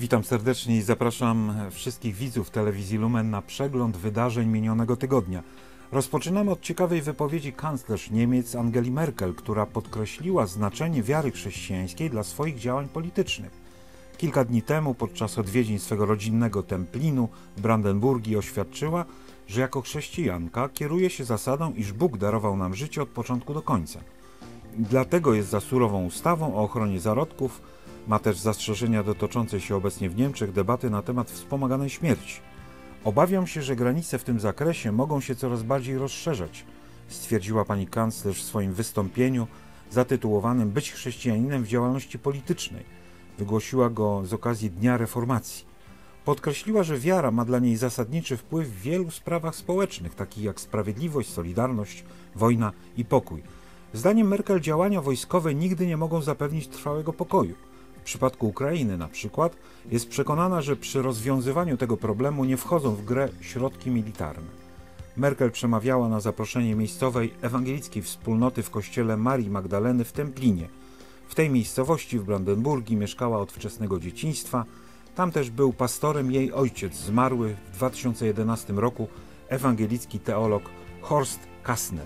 Witam serdecznie i zapraszam wszystkich widzów telewizji Lumen na przegląd wydarzeń minionego tygodnia. Rozpoczynamy od ciekawej wypowiedzi kanclerz Niemiec Angeli Merkel, która podkreśliła znaczenie wiary chrześcijańskiej dla swoich działań politycznych. Kilka dni temu podczas odwiedzin swego rodzinnego Templinu w Brandenburgii oświadczyła, że jako chrześcijanka kieruje się zasadą, iż Bóg darował nam życie od początku do końca. Dlatego jest za surową ustawą o ochronie zarodków. Ma też zastrzeżenia dotyczące się obecnie w Niemczech debaty na temat wspomaganej śmierci. Obawiam się, że granice w tym zakresie mogą się coraz bardziej rozszerzać, stwierdziła pani kanclerz w swoim wystąpieniu zatytułowanym „Być chrześcijaninem w działalności politycznej”. Wygłosiła go z okazji Dnia Reformacji. Podkreśliła, że wiara ma dla niej zasadniczy wpływ w wielu sprawach społecznych, takich jak sprawiedliwość, solidarność, wojna i pokój. Zdaniem Merkel działania wojskowe nigdy nie mogą zapewnić trwałego pokoju. W przypadku Ukrainy na przykład jest przekonana, że przy rozwiązywaniu tego problemu nie wchodzą w grę środki militarne. Merkel przemawiała na zaproszenie miejscowej ewangelickiej wspólnoty w kościele Marii Magdaleny w Templinie. W tej miejscowości w Brandenburgii mieszkała od wczesnego dzieciństwa. Tam też był pastorem jej ojciec, zmarły w 2011 roku ewangelicki teolog Horst Kastner.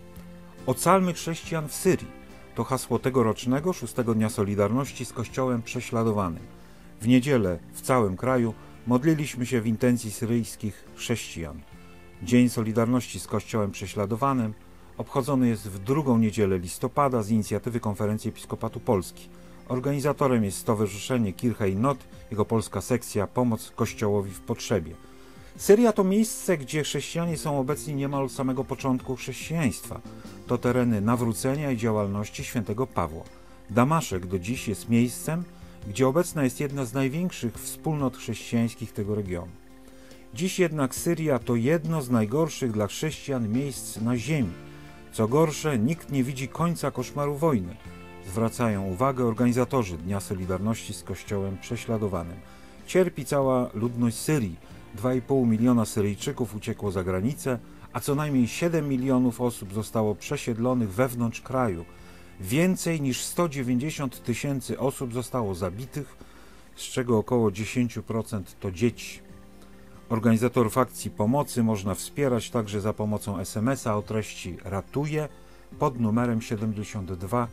Ocalmy chrześcijan w Syrii. To hasło tegorocznego 6. Dnia Solidarności z Kościołem prześladowanym. W niedzielę w całym kraju modliliśmy się w intencji syryjskich chrześcijan. Dzień Solidarności z Kościołem prześladowanym obchodzony jest w drugą niedzielę listopada z inicjatywy Konferencji Episkopatu Polski. Organizatorem jest Stowarzyszenie Kirche i Not, jego polska sekcja Pomoc Kościołowi w Potrzebie. Syria to miejsce, gdzie chrześcijanie są obecni niemal od samego początku chrześcijaństwa. To tereny nawrócenia i działalności świętego Pawła. Damaszek do dziś jest miejscem, gdzie obecna jest jedna z największych wspólnot chrześcijańskich tego regionu. Dziś jednak Syria to jedno z najgorszych dla chrześcijan miejsc na ziemi. Co gorsze, nikt nie widzi końca koszmaru wojny. Zwracają uwagę organizatorzy Dnia Solidarności z Kościołem prześladowanym. Cierpi cała ludność Syrii. 2,5 miliona Syryjczyków uciekło za granicę, a co najmniej 7 milionów osób zostało przesiedlonych wewnątrz kraju. Więcej niż 190 000 osób zostało zabitych, z czego około 10% to dzieci. Organizatorów akcji pomocy można wspierać także za pomocą SMS-a o treści „Ratuję” pod numerem 72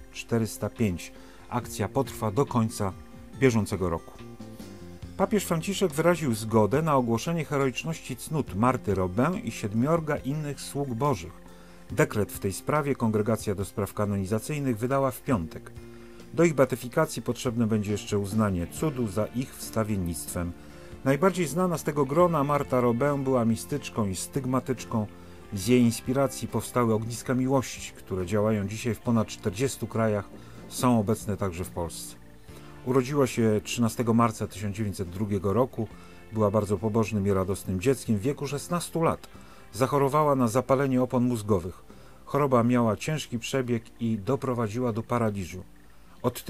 405. Akcja potrwa do końca bieżącego roku. Papież Franciszek wyraził zgodę na ogłoszenie heroiczności cnót Marty Robin i 7 innych sług bożych. Dekret w tej sprawie Kongregacja do Spraw Kanonizacyjnych wydała w piątek. Do ich beatyfikacji potrzebne będzie jeszcze uznanie cudu za ich wstawiennictwem. Najbardziej znana z tego grona Marta Robin była mistyczką i stygmatyczką. Z jej inspiracji powstały ogniska miłości, które działają dzisiaj w ponad 40 krajach, są obecne także w Polsce. Urodziła się 13 marca 1902 roku, była bardzo pobożnym i radosnym dzieckiem w wieku 16 lat. Zachorowała na zapalenie opon mózgowych. Choroba miała ciężki przebieg i doprowadziła do paraliżu. Od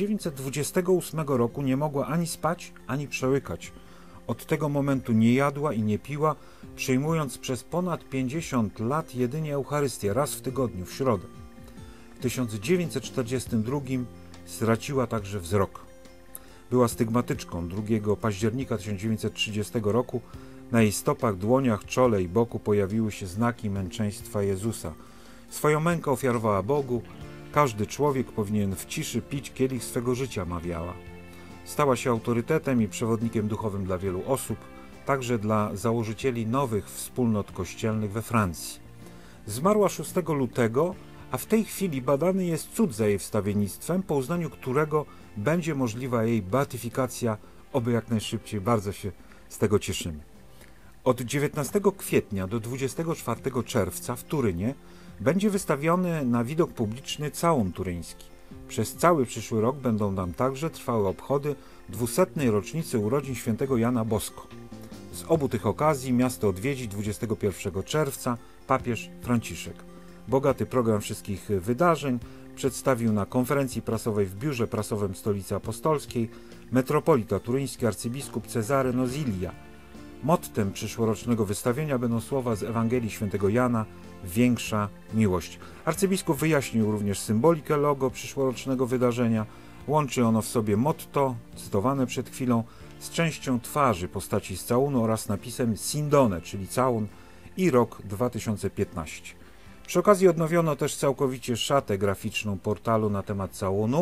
1928 roku nie mogła ani spać, ani przełykać. Od tego momentu nie jadła i nie piła, przyjmując przez ponad 50 lat jedynie Eucharystię raz w tygodniu, w środę. W 1942 straciła także wzrok. Była stygmatyczką. 2 października 1930 roku na jej stopach, dłoniach, czole i boku pojawiły się znaki męczeństwa Jezusa. Swoją mękę ofiarowała Bogu. Każdy człowiek powinien w ciszy pić kielich swego życia, mawiała. Stała się autorytetem i przewodnikiem duchowym dla wielu osób, także dla założycieli nowych wspólnot kościelnych we Francji. Zmarła 6 lutego, a w tej chwili badany jest cud za jej wstawiennictwem, po uznaniu którego będzie możliwa jej beatyfikacja, oby jak najszybciej. Bardzo się z tego cieszymy. Od 19 kwietnia do 24 czerwca w Turynie będzie wystawiony na widok publiczny całun turyński. Przez cały przyszły rok będą tam także trwały obchody 200. rocznicy urodzin świętego Jana Bosko. Z obu tych okazji miasto odwiedzi 21 czerwca papież Franciszek. Bogaty program wszystkich wydarzeń przedstawił na konferencji prasowej w biurze prasowym Stolicy Apostolskiej metropolita turyński arcybiskup Cezary Nozilia. Mottem przyszłorocznego wystawienia będą słowa z Ewangelii świętego Jana „Większa miłość”. Arcybiskup wyjaśnił również symbolikę logo przyszłorocznego wydarzenia. Łączy ono w sobie motto, cytowane przed chwilą, z częścią twarzy postaci z całunu oraz napisem Sindone, czyli całun, i rok 2015. Przy okazji odnowiono też całkowicie szatę graficzną portalu na temat całunu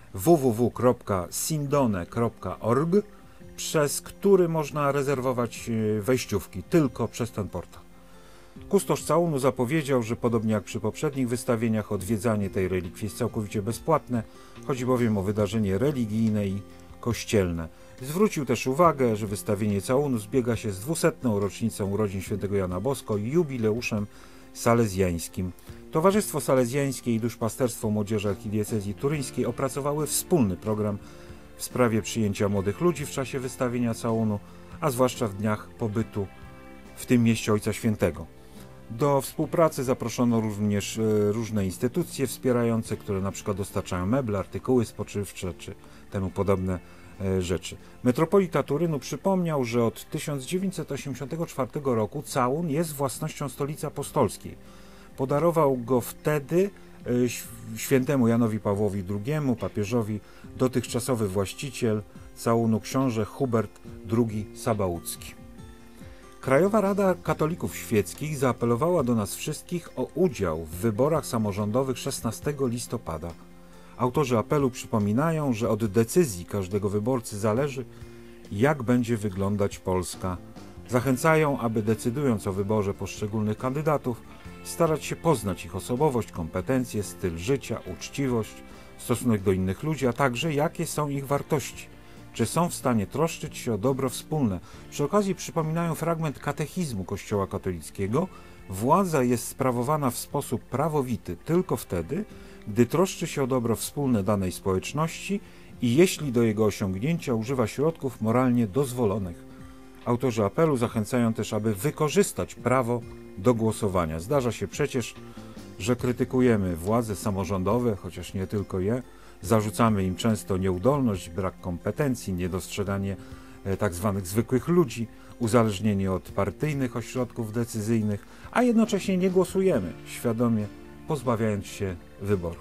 www.sindone.org, przez który można rezerwować wejściówki tylko przez ten portal. Kustosz całunu zapowiedział, że podobnie jak przy poprzednich wystawieniach, odwiedzanie tej relikwii jest całkowicie bezpłatne, chodzi bowiem o wydarzenie religijne i kościelne. Zwrócił też uwagę, że wystawienie całunu zbiega się z 200. rocznicą urodzin świętego Jana Bosko i jubileuszem salezjańskim. Towarzystwo Salezjańskie i Duszpasterstwo Młodzieży Archidiecezji Turyńskiej opracowały wspólny program w sprawie przyjęcia młodych ludzi w czasie wystawienia całunu, a zwłaszcza w dniach pobytu w tym mieście Ojca Świętego. Do współpracy zaproszono również różne instytucje wspierające, które na przykład dostarczają meble, artykuły spożywcze czy temu podobne rzeczy. Metropolita Turynu przypomniał, że od 1984 roku całun jest własnością Stolicy Apostolskiej. Podarował go wtedy świętemu Janowi Pawłowi II, papieżowi, dotychczasowy właściciel całunu książę Hubert II Sabałucki. Krajowa Rada Katolików Świeckich zaapelowała do nas wszystkich o udział w wyborach samorządowych 16 listopada. Autorzy apelu przypominają, że od decyzji każdego wyborcy zależy, jak będzie wyglądać Polska. Zachęcają, aby decydując o wyborze poszczególnych kandydatów, starać się poznać ich osobowość, kompetencje, styl życia, uczciwość, stosunek do innych ludzi, a także jakie są ich wartości. Czy są w stanie troszczyć się o dobro wspólne. Przy okazji przypominają fragment katechizmu Kościoła katolickiego. Władza jest sprawowana w sposób prawowity tylko wtedy, gdy troszczy się o dobro wspólne danej społeczności i jeśli do jego osiągnięcia używa środków moralnie dozwolonych. Autorzy apelu zachęcają też, aby wykorzystać prawo do głosowania. Zdarza się przecież, że krytykujemy władze samorządowe, chociaż nie tylko je, zarzucamy im często nieudolność, brak kompetencji, niedostrzeganie tzw. zwykłych ludzi, uzależnienie od partyjnych ośrodków decyzyjnych, a jednocześnie nie głosujemy, świadomie pozbawiając się wyboru.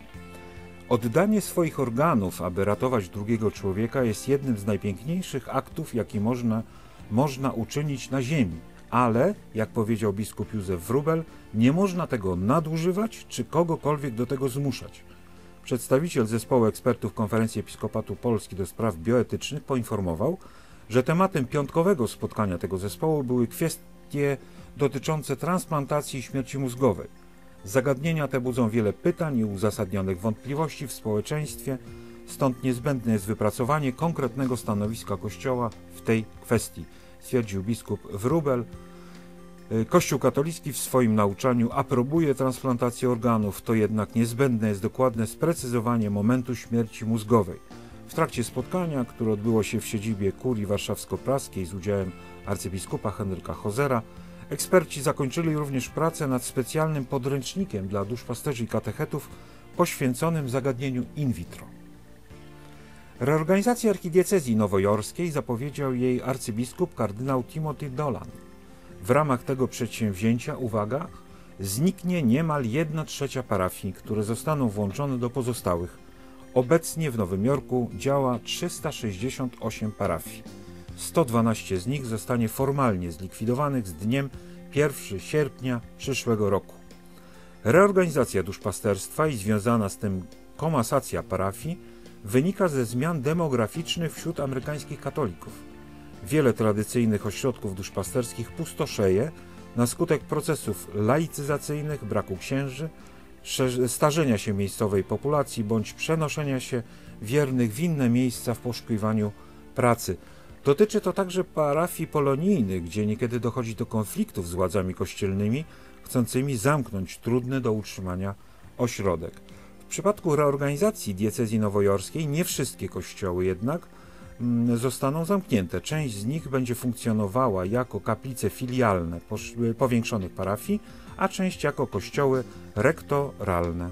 Oddanie swoich organów, aby ratować drugiego człowieka, jest jednym z najpiękniejszych aktów, jaki można uczynić na ziemi. Ale, jak powiedział biskup Józef Wróbel, nie można tego nadużywać czy kogokolwiek do tego zmuszać. Przedstawiciel zespołu ekspertów Konferencji Episkopatu Polski do spraw bioetycznych poinformował, że tematem piątkowego spotkania tego zespołu były kwestie dotyczące transplantacji i śmierci mózgowej. Zagadnienia te budzą wiele pytań i uzasadnionych wątpliwości w społeczeństwie, stąd niezbędne jest wypracowanie konkretnego stanowiska Kościoła w tej kwestii, stwierdził biskup Wróbel. Kościół katolicki w swoim nauczaniu aprobuje transplantację organów, to jednak niezbędne jest dokładne sprecyzowanie momentu śmierci mózgowej. W trakcie spotkania, które odbyło się w siedzibie Kurii Warszawsko-Praskiej z udziałem arcybiskupa Henryka Hozera, eksperci zakończyli również pracę nad specjalnym podręcznikiem dla duszpasterzy i katechetów poświęconym zagadnieniu in vitro. Reorganizację archidiecezji nowojorskiej zapowiedział jej arcybiskup kardynał Timothy Dolan. W ramach tego przedsięwzięcia, uwaga, zniknie niemal 1/3 parafii, które zostaną włączone do pozostałych. Obecnie w Nowym Jorku działa 368 parafii. 112 z nich zostanie formalnie zlikwidowanych z dniem 1 sierpnia przyszłego roku. Reorganizacja duszpasterstwa i związana z tym komasacja parafii wynika ze zmian demograficznych wśród amerykańskich katolików. Wiele tradycyjnych ośrodków duszpasterskich pustoszeje na skutek procesów laicyzacyjnych, braku księży, starzenia się miejscowej populacji bądź przenoszenia się wiernych w inne miejsca w poszukiwaniu pracy. Dotyczy to także parafii polonijnych, gdzie niekiedy dochodzi do konfliktów z władzami kościelnymi, chcącymi zamknąć trudny do utrzymania ośrodek. W przypadku reorganizacji diecezji nowojorskiej nie wszystkie kościoły jednak zostaną zamknięte. Część z nich będzie funkcjonowała jako kaplice filialne powiększonych parafii, a część jako kościoły rektoralne.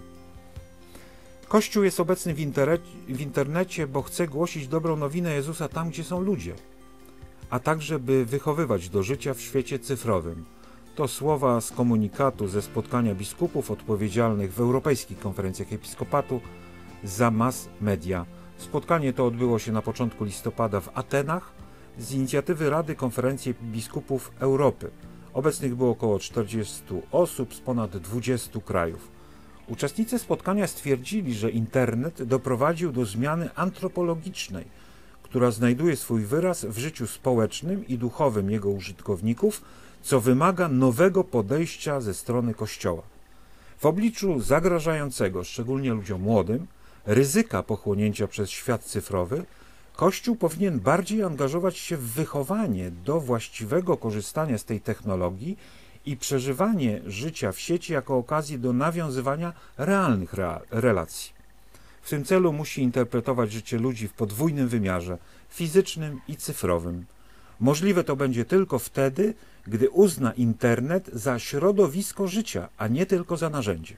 Kościół jest obecny w internecie, bo chce głosić dobrą nowinę Jezusa tam, gdzie są ludzie, a także by wychowywać do życia w świecie cyfrowym. To słowa z komunikatu ze spotkania biskupów odpowiedzialnych w Europejskich Konferencjach Episkopatu za mass media. Spotkanie to odbyło się na początku listopada w Atenach z inicjatywy Rady Konferencji Biskupów Europy. Obecnych było około 40 osób z ponad 20 krajów. Uczestnicy spotkania stwierdzili, że internet doprowadził do zmiany antropologicznej, która znajduje swój wyraz w życiu społecznym i duchowym jego użytkowników, co wymaga nowego podejścia ze strony Kościoła. W obliczu zagrażającego, szczególnie ludziom młodym, ryzyka pochłonięcia przez świat cyfrowy, Kościół powinien bardziej angażować się w wychowanie do właściwego korzystania z tej technologii i przeżywanie życia w sieci jako okazji do nawiązywania realnych relacji. W tym celu musi interpretować życie ludzi w podwójnym wymiarze, fizycznym i cyfrowym. Możliwe to będzie tylko wtedy, gdy uzna internet za środowisko życia, a nie tylko za narzędzie.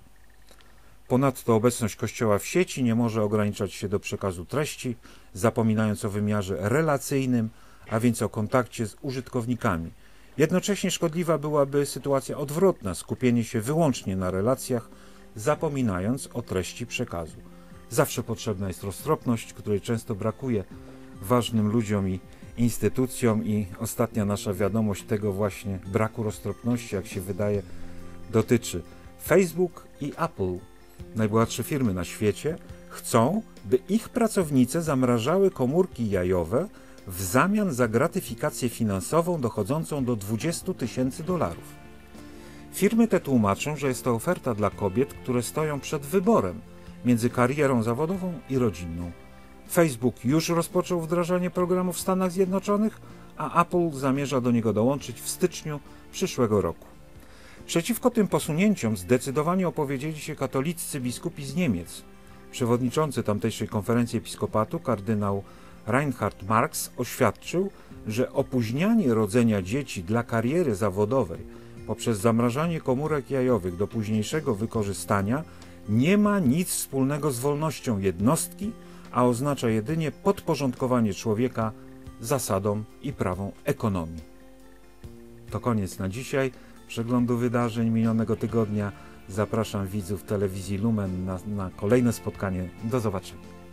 Ponadto obecność Kościoła w sieci nie może ograniczać się do przekazu treści, zapominając o wymiarze relacyjnym, a więc o kontakcie z użytkownikami. Jednocześnie szkodliwa byłaby sytuacja odwrotna, skupienie się wyłącznie na relacjach, zapominając o treści przekazu. Zawsze potrzebna jest roztropność, której często brakuje ważnym ludziom i instytucjom, i ostatnia nasza wiadomość tego właśnie braku roztropności, jak się wydaje, dotyczy. Facebook i Apple, najbogatsze firmy na świecie, chcą, by ich pracownice zamrażały komórki jajowe w zamian za gratyfikację finansową dochodzącą do $20,000. Firmy te tłumaczą, że jest to oferta dla kobiet, które stoją przed wyborem między karierą zawodową i rodzinną. Facebook już rozpoczął wdrażanie programu w Stanach Zjednoczonych, a Apple zamierza do niego dołączyć w styczniu przyszłego roku. Przeciwko tym posunięciom zdecydowanie opowiedzieli się katoliccy biskupi z Niemiec. Przewodniczący tamtejszej konferencji episkopatu, kardynał Reinhard Marx, oświadczył, że opóźnianie rodzenia dzieci dla kariery zawodowej poprzez zamrażanie komórek jajowych do późniejszego wykorzystania nie ma nic wspólnego z wolnością jednostki, a oznacza jedynie podporządkowanie człowieka zasadom i prawom ekonomii. To koniec na dzisiaj przeglądu wydarzeń minionego tygodnia. Zapraszam widzów telewizji Lumen na kolejne spotkanie. Do zobaczenia.